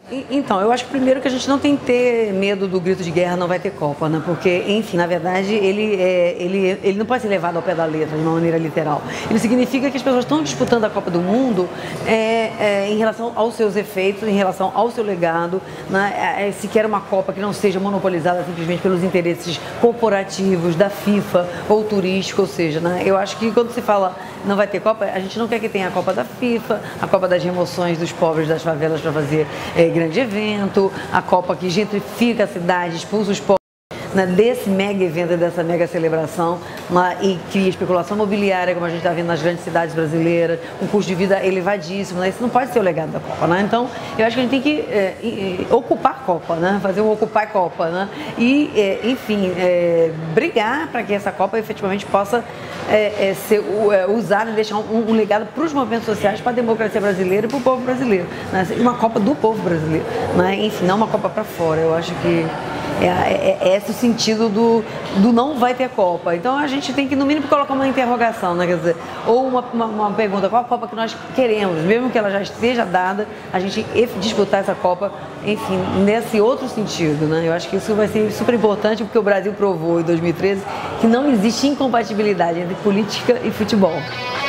Então, eu acho que primeiro que a gente não tem que ter medo do grito de guerra, não vai ter Copa, né? Porque, enfim, na verdade, ele não pode ser levado ao pé da letra, de uma maneira literal. Ele significa que as pessoas estão disputando a Copa do Mundo em relação aos seus efeitos, em relação ao seu legado, né? Se quer uma Copa que não seja monopolizada simplesmente pelos interesses corporativos da FIFA ou turístico, ou seja, né? Eu acho que quando se fala não vai ter Copa, a gente não quer que tenha a Copa da FIFA, a Copa das remoções dos pobres das favelas para fazer grande evento, a Copa que gentrifica a cidade, expulsa os pobres, né, desse mega evento, dessa mega celebração, e cria especulação imobiliária, como a gente está vendo nas grandes cidades brasileiras, um custo de vida elevadíssimo, né? Isso não pode ser o legado da Copa, né? Então, eu acho que a gente tem que ocupar a Copa, né? Fazer um ocupar a Copa, né? E, enfim, brigar para que essa Copa efetivamente possa ser usada e deixar um legado para os movimentos sociais, para a democracia brasileira e para o povo brasileiro, né? Uma Copa do povo brasileiro, né? Enfim, não uma Copa para fora. Eu acho que esse o sentido do não vai ter Copa. Então a gente tem que, no mínimo, colocar uma interrogação, né? Quer dizer, ou uma pergunta: qual a Copa que nós queremos, mesmo que ela já esteja dada, a gente disputar essa Copa, enfim, nesse outro sentido, né? Eu acho que isso vai ser super importante, porque o Brasil provou em 2013 que não existe incompatibilidade entre política e futebol.